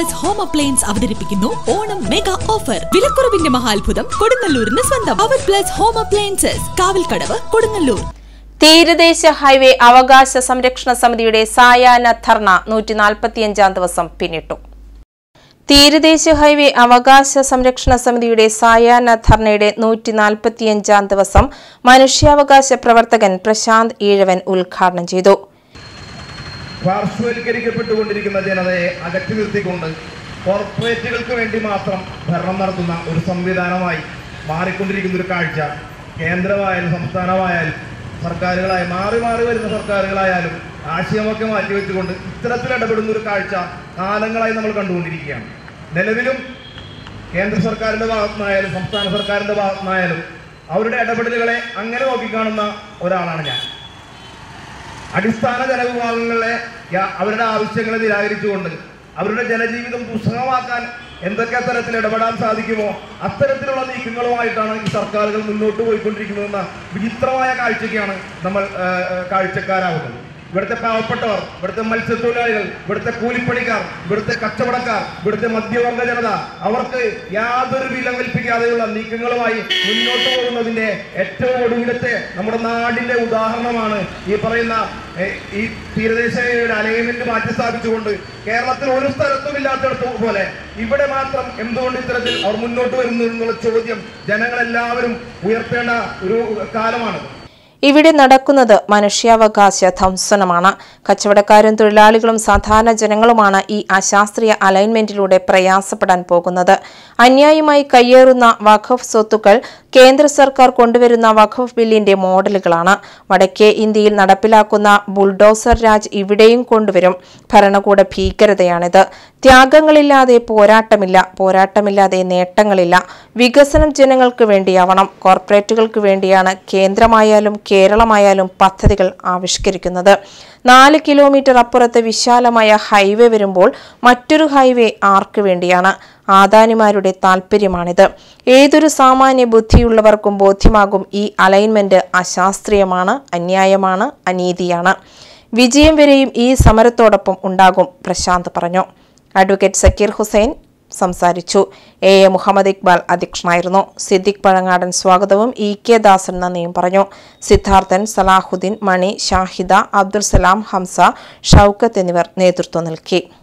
Plus home appliance അവതരിപ്പിക്കുന്നു Onam mega offer. വിലക്കുറവിന്റെ മഹാത്ഭുതം കൊടുങ്ങല്ലൂരിന് സ്വന്തം. Power plus home appliances, Kavalkadavu, Kodungallur. തീരദേശ ഹൈവേ അവകാശ സംരക്ഷണ സമിതിയുടെ സായാഹ്ന ധർണ 145-ാം ദിവസം പിന്നിട്ടു. തീരദേശ ഹൈവേ അവകാശ സംരക്ഷണ സമിതിയുടെ സായാഹ്ന ധർണയുടെ 145-ാം ദിവസം മനുഷ്യാവകാശ പ്രവർത്തകൻ പ്രശാന്ത് ഈഴവൻ ഉദ്ഘാടനം ചെയ്തു. പാർശ്വവൽക്കരിക്കപ്പെട്ടുകൊണ്ടിരിക്കുന്ന ജനതയെ അകറ്റി നിർത്തിക്കൊണ്ട് കോർപ്പറേറ്റുകൾക്ക് വേണ്ടി മാത്രം ഭരണം നടത്തുന്ന ഒരു സംവിധാനമായി മാറിക്കൊണ്ടിരിക്കുന്ന ഒരു കാഴ്ച കേന്ദ്രമായാലും സംസ്ഥാനമായാലും സർക്കാരുകളായി മാറി വരുന്ന സർക്കാരുകളായാലും ആശയമൊക്കെ മാറ്റിവെച്ചുകൊണ്ട് ഇത്തരത്തിൽ ഇടപെടുന്ന ഒരു കാഴ്ച കാലങ്ങളായി നമ്മൾ കണ്ടുകൊണ്ടിരിക്കുകയാണ്. നിലവിലും കേന്ദ്ര സർക്കാരിൻ്റെ ഭാഗത്തുനിന്നായാലും സംസ്ഥാന സർക്കാരിൻ്റെ ഭാഗത്തുനിന്നായാലും അവരുടെ ഇടപെടലുകളെ അങ്ങനെ നോക്കിക്കാണുന്ന ഒരാളാണ് ഞാൻ. അടിസ്ഥാന ജനവിഭാഗങ്ങളെ അവരുടെ ആവശ്യങ്ങളെ നിരാകരിച്ചുകൊണ്ട് അവരുടെ ജനജീവിതം ദുസ്സഹമാക്കാൻ എന്തൊക്കെ തരത്തിൽ ഇടപെടാൻ സാധിക്കുമോ അത്തരത്തിലുള്ള നീക്കങ്ങളുമായിട്ടാണ് ഈ സർക്കാരുകൾ മുന്നോട്ട് പോയിക്കൊണ്ടിരിക്കുന്നതെന്ന വിചിത്രമായ കാഴ്ചയ്ക്കാണ് നമ്മൾ കാഴ്ചക്കാരാകുന്നത്. ഇവിടുത്തെ പാവപ്പെട്ടവർ, ഇവിടുത്തെ മത്സ്യത്തൊഴിലാളികൾ, ഇവിടുത്തെ കൂലിപ്പണിക്കാർ, ഇവിടുത്തെ കച്ചവടക്കാർ, ഇവിടുത്തെ മധ്യവർഗ ജനത അവർക്ക് യാതൊരു വില കൽപ്പിക്കാതെയുള്ള നീക്കങ്ങളുമായി മുന്നോട്ട് പോകുന്നതിൻ്റെ ഏറ്റവും ഒടുവിലത്തെ നമ്മുടെ നാടിൻ്റെ ഉദാഹരണമാണ് ഈ പറയുന്ന ഈ തീരദേശയുടെ അലൈൻമെന്റ് മാറ്റി സ്ഥാപിച്ചുകൊണ്ട് കേരളത്തിൽ ഒരു സ്ഥലത്തും ഇല്ലാത്തിടത്ത് പോലെ ഇവിടെ മാത്രം എന്തുകൊണ്ട് ഇത്തരത്തിൽ അവർ മുന്നോട്ട് വരുന്നു എന്നുള്ള ചോദ്യം ജനങ്ങളെല്ലാവരും ഉയർത്തേണ്ട ഒരു കാലമാണ്. ഇവിടെ നടക്കുന്നത് മനുഷ്യാവകാശ ധ്വംസനമാണ്. കച്ചവടക്കാരും തൊഴിലാളികളും സാധാരണ ജനങ്ങളുമാണ് ഈ അശാസ്ത്രീയ അലൈൻമെന്റിലൂടെ പ്രയാസപ്പെടാൻ പോകുന്നത്. അന്യായമായി കയ്യേറുന്ന വഖഫ് സ്വത്തുക്കൾ കേന്ദ്ര സർക്കാർ കൊണ്ടുവരുന്ന വഖഫ് ബില്ലിന്റെ മോഡലുകളാണ്. വടക്കേ ഇന്ത്യയിൽ നടപ്പിലാക്കുന്ന ബുൾഡോസർ രാജ് ഇവിടെയും കൊണ്ടുവരും. ഭരണകൂട ഭീകരതയാണിത്. ത്യാഗങ്ങളില്ലാതെ പോരാട്ടമില്ല, പോരാട്ടമില്ലാതെ നേട്ടങ്ങളില്ല. വികസനം ജനങ്ങൾക്ക് വേണ്ടിയാവണം. കോർപ്പറേറ്റുകൾക്ക് വേണ്ടിയാണ് കേന്ദ്രമായാലും കേരളമായാലും പദ്ധതികൾ ആവിഷ്കരിക്കുന്നത്. 4 കിലോമീറ്റർ അപ്പുറത്ത് വിശാലമായ ഹൈവേ വരുമ്പോൾ മറ്റൊരു ഹൈവേ ആർക്ക് വേണ്ടിയാണ്? ആദാനിമാരുടെ താൽപര്യമാണിത്. ഏതൊരു സാമാന്യ ബുദ്ധിയുള്ളവർക്കും ബോധ്യമാകും ഈ അലൈൻമെന്റ് അശാസ്ത്രീയമാണ്, അന്യായമാണ്, അനീതിയാണ്. വിജയം വരെയും ഈ സമരത്തോടൊപ്പം ഉണ്ടാകും, പ്രശാന്ത് പറഞ്ഞു. അഡ്വക്കേറ്റ് സക്കീർ ഹുസൈൻ സംസാരിച്ചു. എ മുഹമ്മദ് ഇക്ബാൽ അധ്യക്ഷനായിരുന്നു. സിദ്ദിഖ് പഴങ്ങാടൻ സ്വാഗതവും EK ദാസൻ നന്ദിയും പറഞ്ഞു. സിദ്ധാർത്ഥൻ, സലാഹുദ്ദീൻ, മണി, ഷാഹിദ, അബ്ദുൽ സലാം, ഹംസ, ഷൌക്കത്ത് എന്നിവർ നേതൃത്വം നൽകി.